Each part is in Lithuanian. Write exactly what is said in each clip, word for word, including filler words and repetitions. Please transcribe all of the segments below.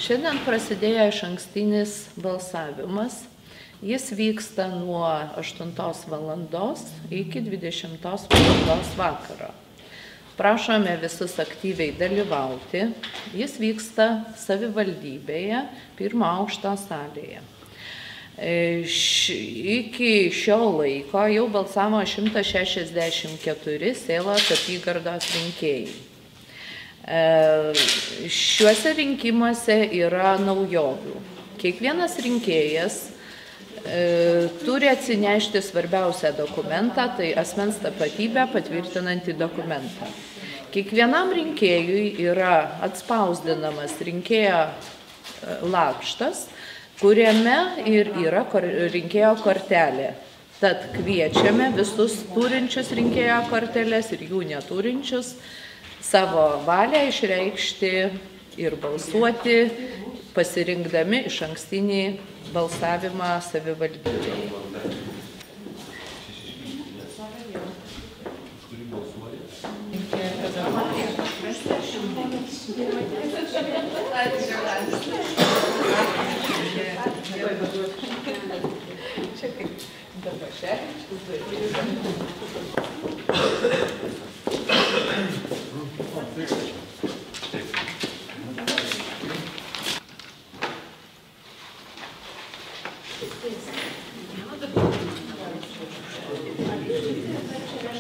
Šiandien prasidėjo išankstinis balsavimas. Jis vyksta nuo aštuntos valandos iki dvidešimtos valandos vakaro. Prašome visus aktyviai dalyvauti. Jis vyksta savivaldybėje, pirmo aukšto salėje. Iki šio laiko jau balsavo šimtas šešiasdešimt keturi Sėlos apygardos rinkėjai. Šiuose rinkimuose yra naujovių. Kiekvienas rinkėjas e, turi atsinešti svarbiausią dokumentą, tai asmens tapatybę patvirtinantį dokumentą. Kiekvienam rinkėjui yra atspausdinamas rinkėjo lakštas, kuriame ir yra rinkėjo kortelė. Tad kviečiame visus turinčius rinkėjo korteles ir jų neturinčius savo valią išreikšti ir balsuoti, pasirinkdami išankstinį balsavimą savivaldybėje.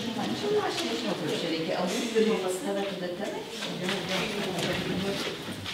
Čia reikia, o jūs pirmo pas tave tada tenai?